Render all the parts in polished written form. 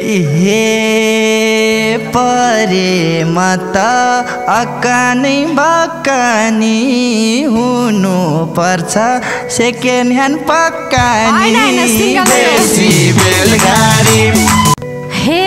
हे परे मत अकानी बकानी हुनु पर्छ सेकेन्ड ह्यान्ड पक्कानी बेसी बेलगारी हे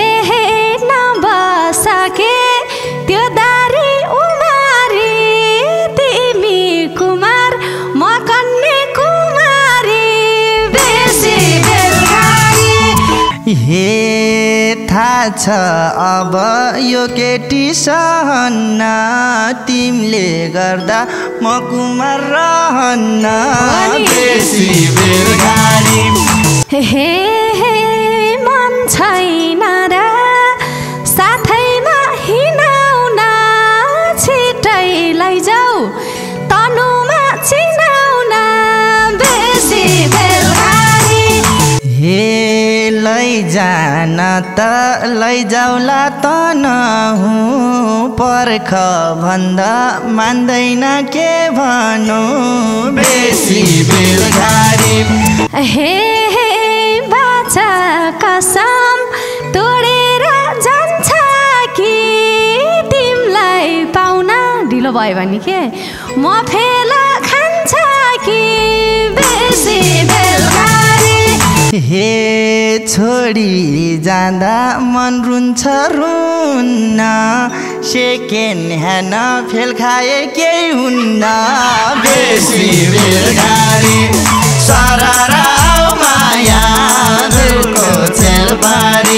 नबसाके त्यो दारी उमारी तिमी कुमार म कन्या कुमारी बेसी बेलगारी हे थाहा छ अब यो केटी सहन्न तिमीले गर्दा म कुमार रहन्न बेसी बेलगारी हे मन छैन र साथैमा हिँडाउन छिटै लैजाऊ तनुमा चिनाउन बेसी बेलगारी हे लैजान त लैजाउला त नहुँ पर्ख भन्दा मान्दैन के भनौँ बेसी बेलगारी हे बाचा कसम तोडेर जान्छ कि तिमीलाई पाउन ढिलो भयो भने के म फेला खान्छ कि बेसी बेलगारी हे छोडी जाँदा मन रुन्छ रुन्न सेकेन्ड ह्यान्ड फेल खाए केही हुन्न बेसी बेलगारी सररा माया दिलको चेलबारी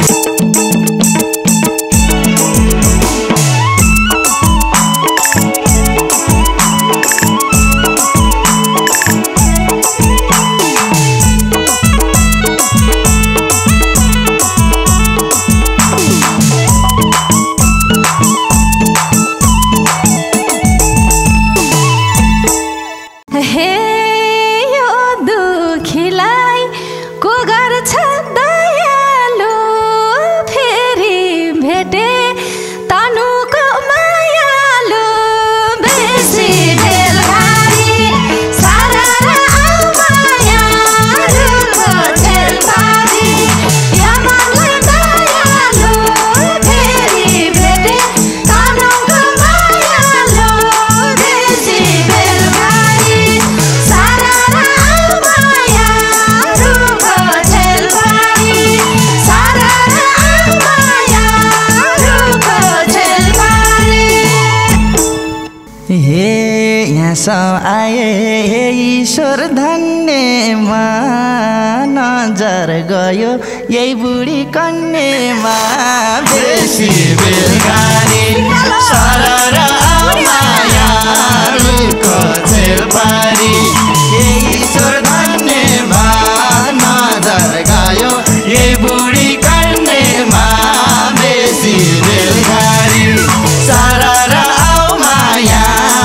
आए ईश्वर धन्यमा नजर गयो यही बुढी कन्यामा बेसी बेलगारी सररा माया रुखको चेलबारी ईश्वर धन्यमा नजर गयो यही बुढी कन्यामा बेसी बेलगारी सररा माया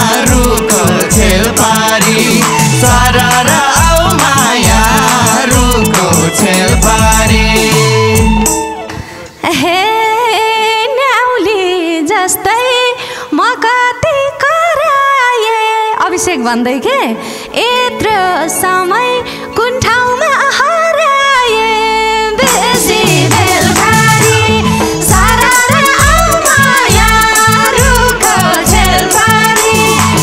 सररा माया रुखको छेलबारी हे न्याउली जस्तै म कति कराए अभिषेक भन्दै के यत्रो समय कुन ठाउँमा हराए बेसी बेलगारी सररा माया रुखको छेलबारी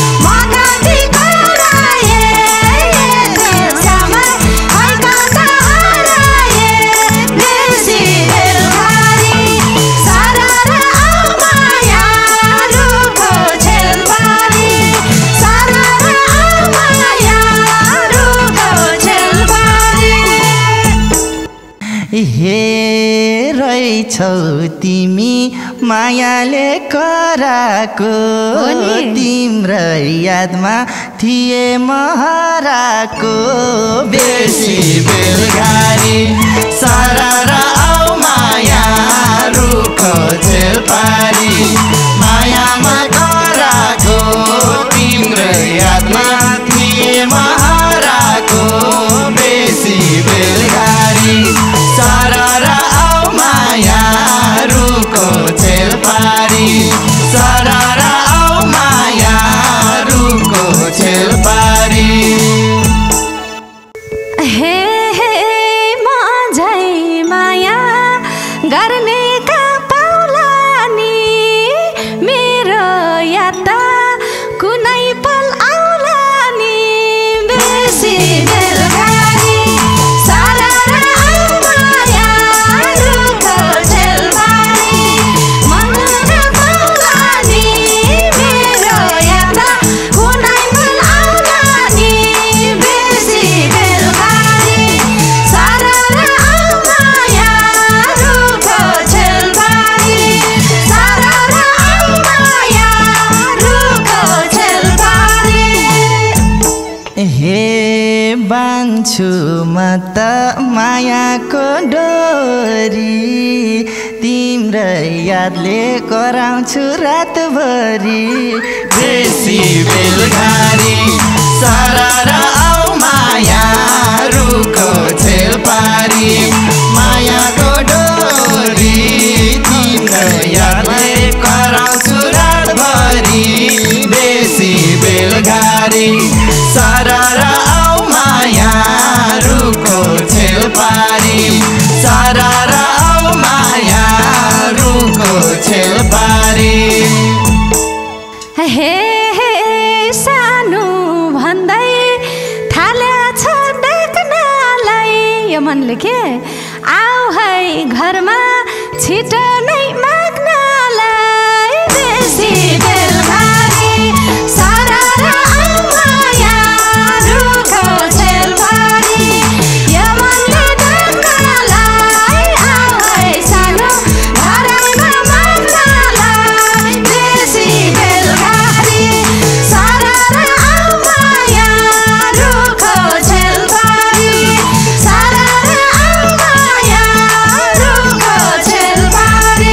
हे रहेछौ तिमी मायाले कराको तिम्रो यादमा थिए महराको बेसी बेलगारी सररा माया रुखको चेलबारी मायामा कराको तिम्रो यादमा थिए महराको बेसी बेलगारी सररा माया रुखको चेलबारी सररा माया रुखको चेलबारी हे माझै माया गर्नेका पाउला नि मेरो याद कुनै पल आउला नि बेसी बेलुकानी सारा माया रुखो छेलबारी मनका पाउला नि मेरो याद कुनै पल आउला नि बेसी बेलुकानी सारा माया रुखो छेलबारी सारा माया रुखो छेलबारी। हे बान्छु म त मायाको डोरी तिम्रो यादले कराउँछु रातभरि बेसी बेलुकानी सारा आऊ माया रुखो छेलबारी मायाको डोरी तिम्रो यादले कराउँछु रातभरि बेसी बेलुकानी सारा आऊ माया रुखो छेलबारी सारा आऊ माया रुखो छेलबारी। हे सानो भन्दै थालेछ देख्नलाई यो मनले के आऊ है घरमा छिटो नै माग्नलाई बेसी बेलुकानी सारा माया रुखो छेलबारी यो मनले देख्नलाई आऊ है सानो घरमा माग्नलाई बेसी बेलुकानी सारा माया रुखो छेलबारी सारा माया रुखो छेलबारी।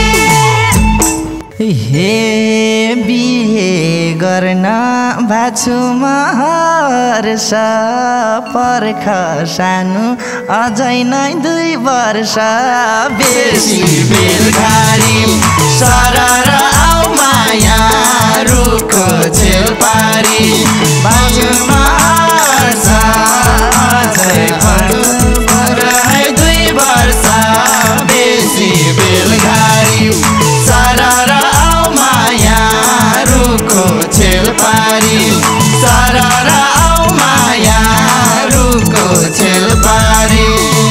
हे बिहे गर्न भाछु म हर्ष पर्ख सानो अझै नै 2 वर्ष बेसी बेलुकानी सारा आऊ माया रुखो छेलबारी भाछु म हर्ष अझै पर्ख 2 वर्ष बेसी बेलुकानी सारा आऊ माया रुखो छेलबारी सारा आऊ माया रुखो छेलबारी।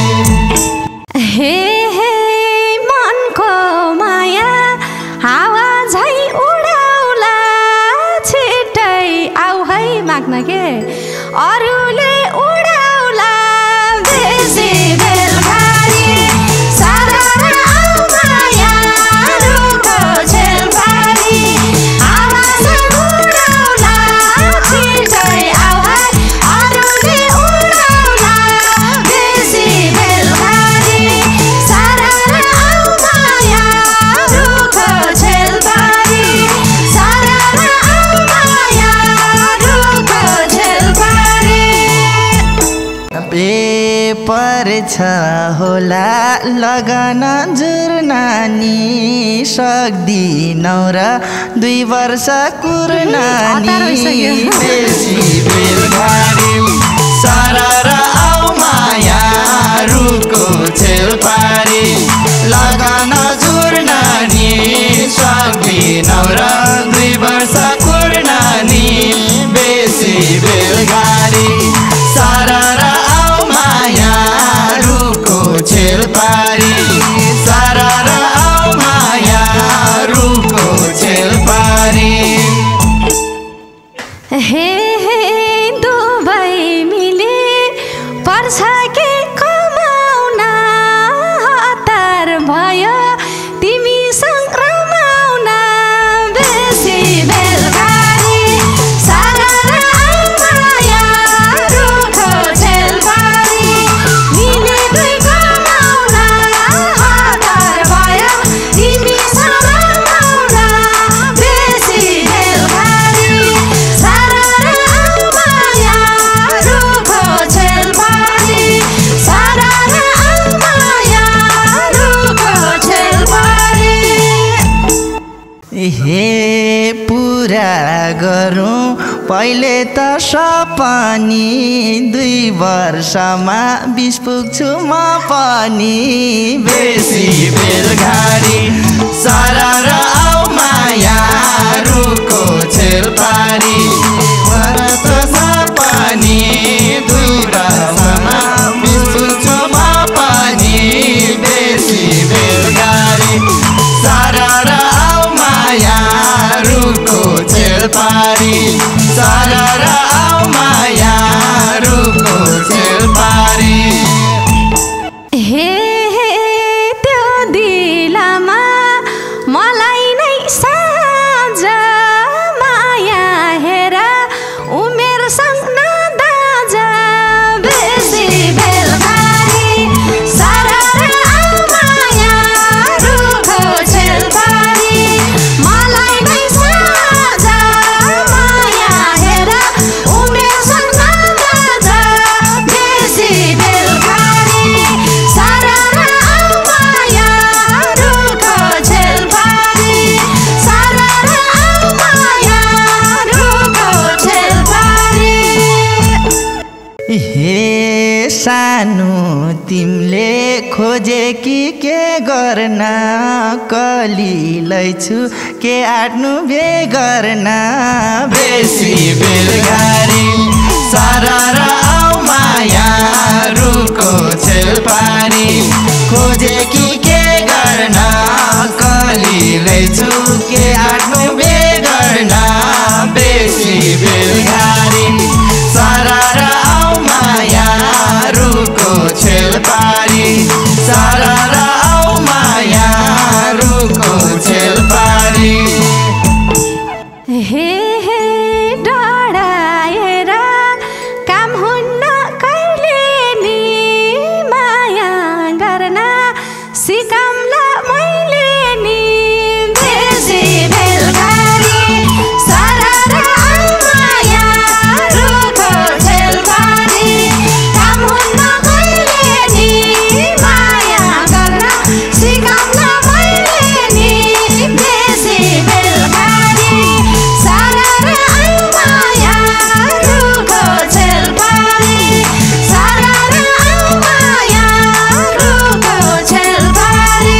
हे मनको माया हावा झै उडाउला छिटै आऊ है माग्न के अरूले उडाउला बेसी बेलुकानी सारा माया रुखो छेलबारी हावा झै उडाउला छिटै आऊ है अरूले उडाउला बेसी बेलुकानी सारा माया रुखो छेलबारी सारा माया रुखो छेलबारी। पेपर छ होला लगन जुर्नानी सक्दिनौ र 2 वर्ष कुर्नानी बेसी बेलुकानी सारा आऊ माया रुखो छेलबारी लगन जुर्नानी सक्दिनौ र 2 वर्ष कुर्नानी बेसी बेलुकानी सारा आऊ माया रुखो छेलबारी सारा आऊ माया रुखो छेलबारी। हे दुबै मिले पर्छ के कमाउन हतार भयो तिमी संक्रमाउन बेसी बेलुकानी सारा माया रुखो छेलबारी मिले 2 कमाउन हतार भयो तिमी संक्रमाउन बेसी बेलुकानी सारा माया रुखो छेलबारी सारा माया रुखो छेलबारी। हे पुरा गरौँ पहिले त सपनी 2 वर्षमा 20 पुग्छु म पनि बेसी बेलगाडी सारा र आऊ मायारुको छेल पारी भरत सपनी 2 वर्षमा 20 पुग्छु म पनि बेसी बेलगाडी सारा र आऊ मायारुको छेल पारी सारा र आऊ मायारुको छेल पारी हे त्यो दिलमा मलाई नै साँझ माया हेर उमेरसँग नदाजा बेसी बेलगाडी सारा र आऊ मायारुको छेल पारी मलाई नै साँझ माया हेर उमेरसँग नदाजा बेसी बेलगाडी सारा र आऊ मायारुको छेल पारी सारा र आऊ मायारुको छेल पारी हे सानो तिमीले खोजे कि के गर्न कलिलै छु के आट्नु भे गर्न बेसी बेलगाडी सारा र आऊ मायारुको छेल पारी खोजे कि के गर्न कलिलै छु के आट्नु भे गर्न बेसी बेलगाडी सारा र आऊ मायारुको छेल पारी सारा र आऊ मायारुको छेल पारी हे डढाएर काम हुन्न कहिले नि माया गर्न सिकाउँला मैले नि बेसी बेलगाडी सारा र आऊ मायारुको छेल पारी काम हुन्न कहिले नि माया गर्न सिकाउँला मैले नि बेसी बेलगाडी सारा र आऊ मायारुको छेल पारी सारा र आऊ मायारुको छेल पारी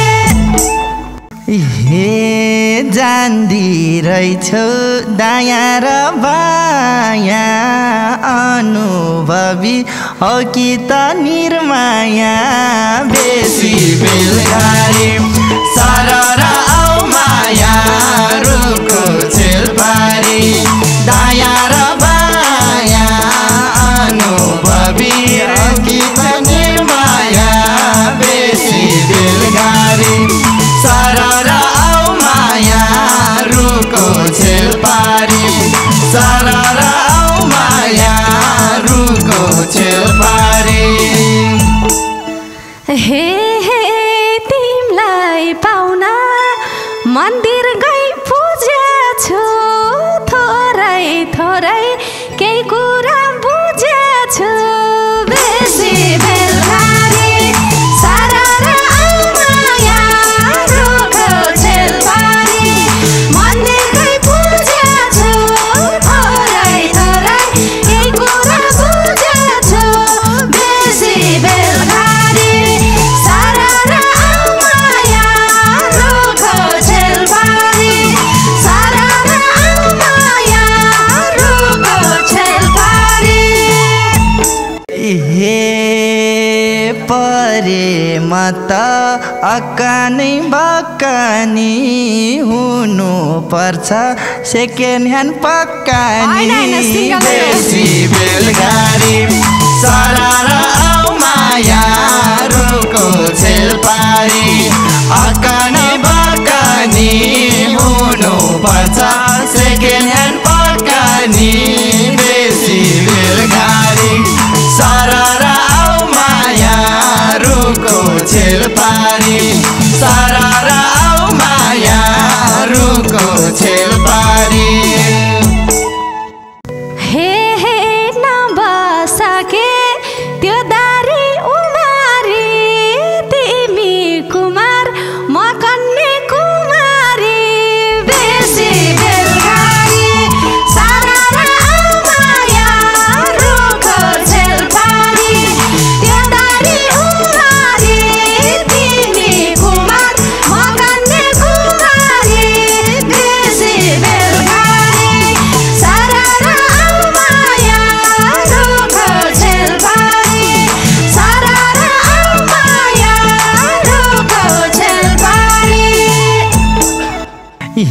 हे जान्दिरहेछौ दायाँ र बायाँ अनुभवी हो कि त निर्माया बेसी बेलगाडी सारा र आऊ मायारुको छेल पारी दायाँ र बायाँ अनुभवी हो कि त निर्माया बेसी बेलगाडी सारा र आऊ मायारुको छेल पारी सारा र आऊ मायारुको छेल पारी हे तिमीलाई पाउन मन्दिर गई पुजेछु थोरै थोरै केही कुरा बुझेछु बेसी बेलगाडी सारा र आऊ मायारुको छेल पारी मन्दिर गई पुजेछु थोरै थोरै केही कुरा बुझेछु बेसी बेलगाडी सारा र आऊ मायारुको छेल पारी सारा र आऊ मायारुको छेल पारी हे परे म त अक्कानै बक्कानी हुनु पर्छ सेकेन्ड ह्यान्ड पक्कानी होइन, सिंगल बेसी बेलगाडी सारा र आऊ मायारुको छेल पारी अक्कानै बक्कानी हुनु पर्छ सेकेन्ड ह्यान्ड पक्कानी बेसी बेलगाडी सारा र आऊ मायारुको छेल पारी सारा र आऊ मायारुको छेल पारी हे नबसके त्यो दारी उमारी तिमी कुमार म कन्या कुमारी बेसी बेलगाडी सारा र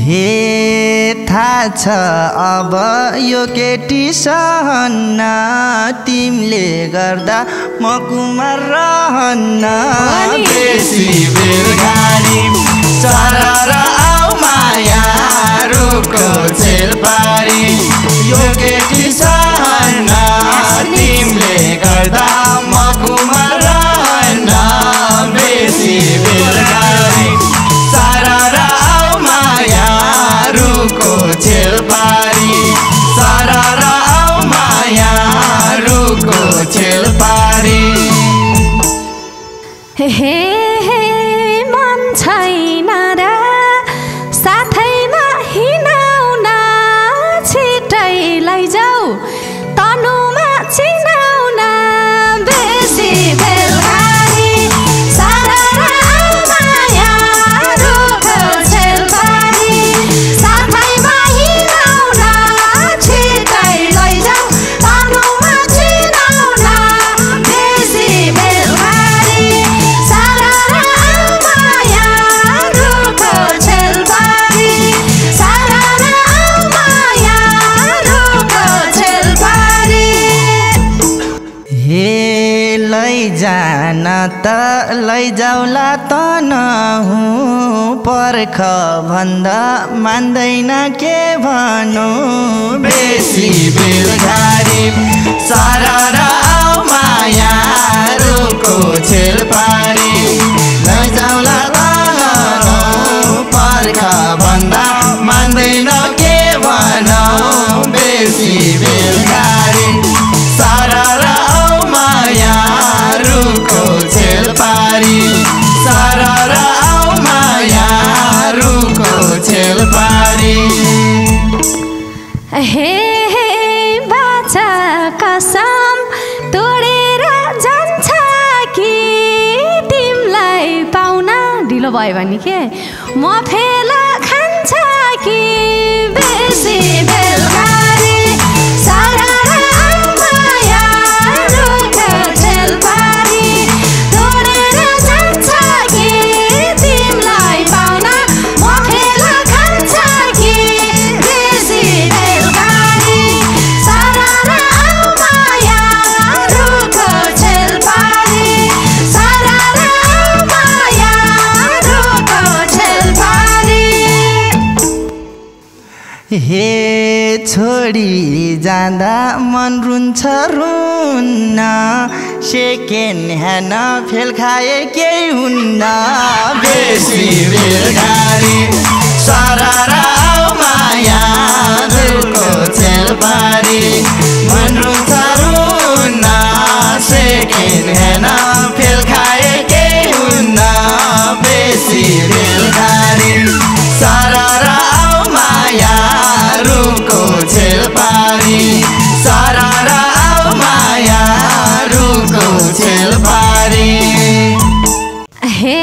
हे थाहा छ अब यो केटी सहन्न तिमीले गर्दा म कुमार रहन्न बेसी बेलगारी सरर आऊ माया रुखको छेल पारी यो केटी सहन्न तिमीले गर्दा म कुमार रहन्न बेसी बेलगारी सरर आऊ माया रुखको छेल पारी सरर आऊ माया रुखको छेल पारी हे मन छैन र साथैमा हिँडाउन छिटै लैजाऊ तनुमा चिनाउन बेसी बेलगारी सरर आऊ माया रुखको छेल पारी साथैमा हिँडाउन छिटै लैजाऊ तनुमा चिनाउन बेसी बेलगारी सरर आऊ माया रुखको छेल पारी सरर आऊ माया रुखको छेल पारी हे लैजान त लैजाउला त नहुँ पर्ख भन्दा मान्दैन के भनौँ बेसी बेलगारी सरर आऊ माया रुखको छेल पारी लैजाउला त नहुँ पर्ख भन्दा मान्दैन के भनौँ बेसी बेलगारी सरर आऊ माया रुखको छेल पारी सरर आऊ माया रुखको छेल पारी हे बाचा कसम तोडेर जान्छ कि तिमीलाई पाउन ढिलो भयो भने के म फेल खान्छ कि बेसी बेलगारी सरर आऊ माया रुखको छेल पारी तोडेर जान्छ कि तिमीलाई पाउन म फेल खान्छ कि बेसी बेलगारी सरर आऊ माया रुखको छेल पारी सरर आऊ माया रुखको छेल पारी हे छोडी जाँदा मन रुन्छ रुन्न सेकेन्ड ह्यान्ड फेल खाए केही हुन्न बेसी बेलगारी सरर आऊ माया रुखको छेल पारी मन रुन्छ रुन्न सेकेन्ड ह्यान्ड फेल खाए केही हुन्न बेसी बेलगारी सरर आऊ माया रुखको छेल पारी सरर आऊ माया रुखको छेल पारी हे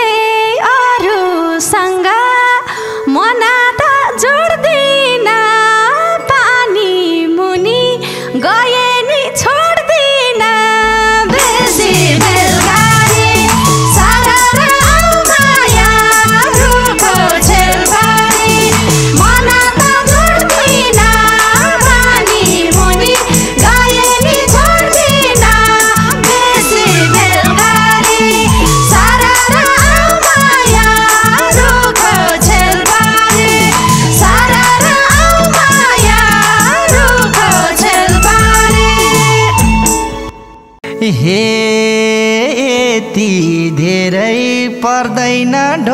अरूसँग म नाता जोड्दिन पानी मुनि गए नि छोड्दिन बेसी बेलगारी सरर आऊ माया रुखको छेल पारी म नाता जोड्दिन पानी मुनि गए नि छोड्दिन बेसी बेलगारी सरर आऊ माया रुखको छेल पारी सरर आऊ माया रुखको छेल पारी हे यति धेरै पर्दैन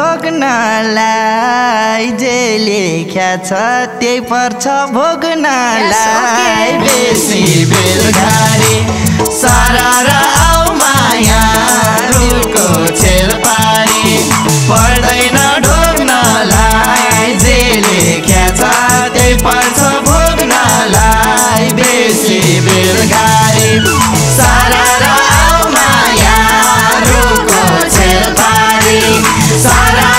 ढोग्नलाई जे लेख्या छ त्यही पर्छ भोग्नलाई बेसी बेलगारी सरर आऊ माया रुखको छेल पारी पर्दैन ढोग्नलाई जे लेख्या छ त्यही पर्छ भोग्नलाई बेसी बेलगारी सरर आऊ माया रुखको छेल पारी सरर